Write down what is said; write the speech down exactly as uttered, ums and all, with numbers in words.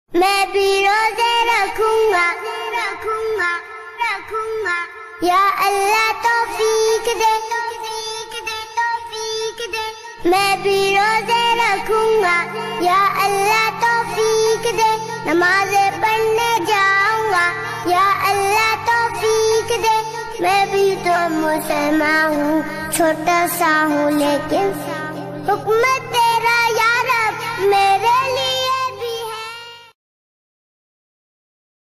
मैं भी रोजे रखूंगा रखूंगा रखूंगा। या अल्लाह तौफीक दे तौफीक दे तौफीक दे। मैं भी रोजे रखूंगा या अल्लाह तौफीक दे। नमाज़े पढ़ने जाऊंगा या अल्लाह तौफीक दे। मैं भी तो मुसलमान हूँ, छोटा सा हूँ लेकिन हुक्म तेरा या रब मेरे